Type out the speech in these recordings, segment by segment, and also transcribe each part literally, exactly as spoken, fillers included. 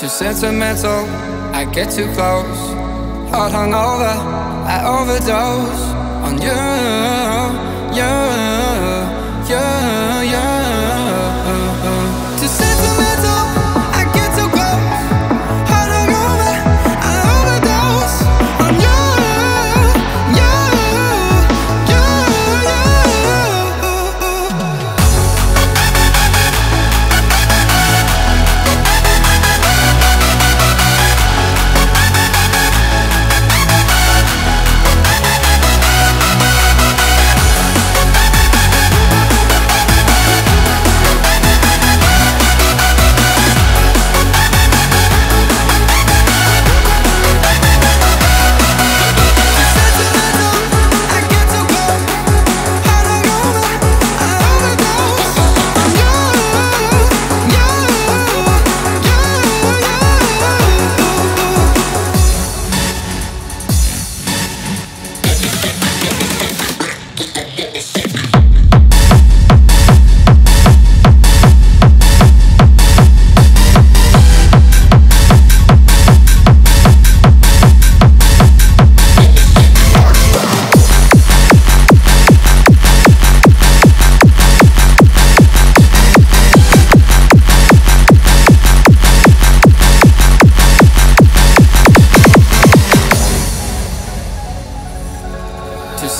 Too sentimental, I get too close. Heart hungover, I overdose on you, you, you, you. Too sentimental, I get too close. Heart hungover, I overdose on you, you, you,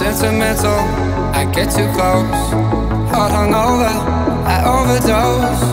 sentimental, I get too close. Heart hungover, I overdose